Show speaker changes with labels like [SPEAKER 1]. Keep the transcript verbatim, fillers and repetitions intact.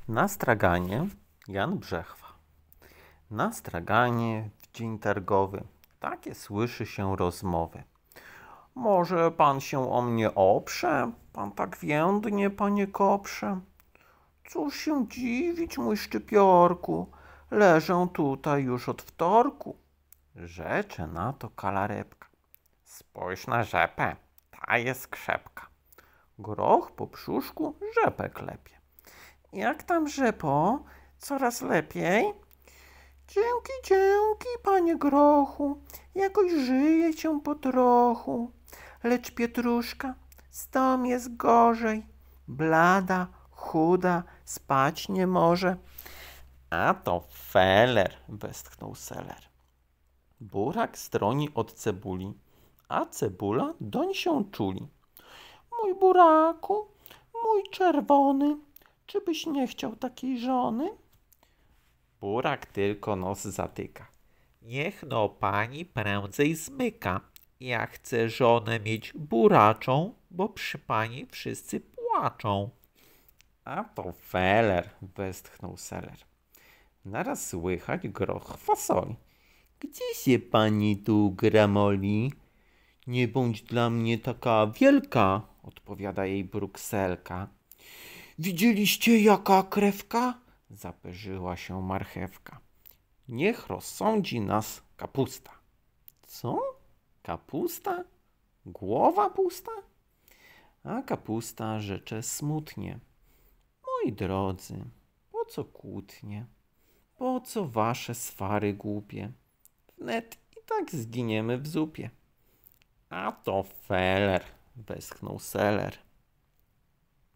[SPEAKER 1] Na straganie Jan Brzechwa. Na straganie w dzień targowy takie słyszy się rozmowy. Może pan się o mnie oprze, pan tak więdnie, panie koprze. Cóż się dziwić, mój szczypiorku, leżę tutaj już od wtorku. Rzecze na to kalarepka. Spójrz na rzepę, ta jest krzepka. Groch po brzuszku rzepę klepie. Jak tam, rzepo? Coraz lepiej? Dzięki, dzięki, panie grochu, jakoś żyje cię po trochu. Lecz Pietruszka, z tą jest gorzej. Blada, chuda, spać nie może. A to feler, westchnął seler. Burak stroni od cebuli, a cebula doń się czuli. Mój buraku, mój czerwony, czy byś nie chciał takiej żony? Burak tylko nos zatyka. Niech no pani prędzej zmyka. Ja chcę żonę mieć buraczą, bo przy pani wszyscy płaczą. A to feler, westchnął seler. Naraz słychać groch fasoli. Gdzie się pani tu gramoli? Nie bądź dla mnie taka wielka, odpowiada jej brukselka. Widzieliście jaka krewka? Zaperzyła się marchewka. Niech rozsądzi nas kapusta. Co? Kapusta? Głowa pusta? A kapusta rzecze smutnie. Moi drodzy, po co kłótnie? Po co wasze swary głupie? Wnet i tak zginiemy w zupie. A to feler, westchnął seler.